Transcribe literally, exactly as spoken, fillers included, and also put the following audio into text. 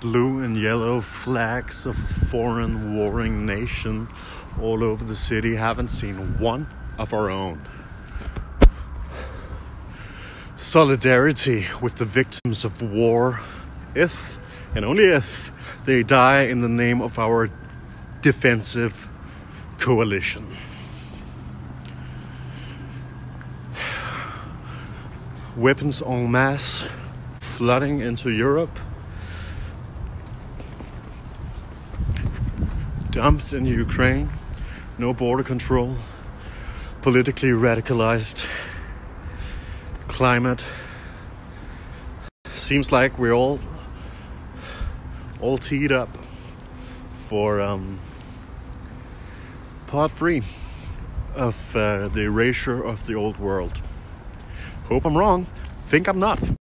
blue and yellow flags of a foreign warring nation all over the city. Haven't seen one of our own. Solidarity with the victims of war, if and only if they die in the name of our defensive coalition. Weapons en masse flooding into Europe, dumped in Ukraine, no border control, politically radicalized climate. Seems like we're all all teed up for um, part three of uh, the erasure of the old world. Hope I'm wrong. Think I'm not.